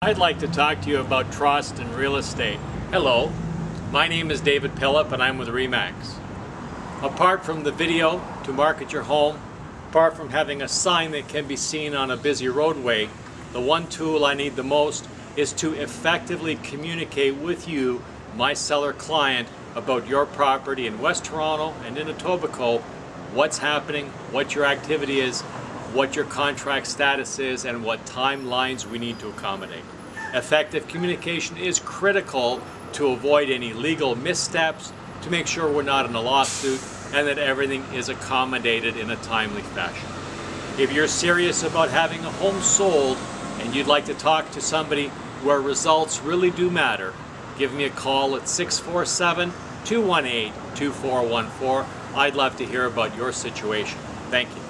I'd like to talk to you about trust in real estate. Hello, my name is David Pillip and I'm with RE/MAX. Apart from the video to market your home, apart from having a sign that can be seen on a busy roadway, the one tool I need the most is to effectively communicate with you, my seller client, about your property in West Toronto and in Etobicoke, what's happening, what your activity is, what your contract status is, and what timelines we need to accommodate. Effective communication is critical to avoid any legal missteps, to make sure we're not in a lawsuit, and that everything is accommodated in a timely fashion. If you're serious about having a home sold and you'd like to talk to somebody where results really do matter, give me a call at 647-218-2414. I'd love to hear about your situation. Thank you.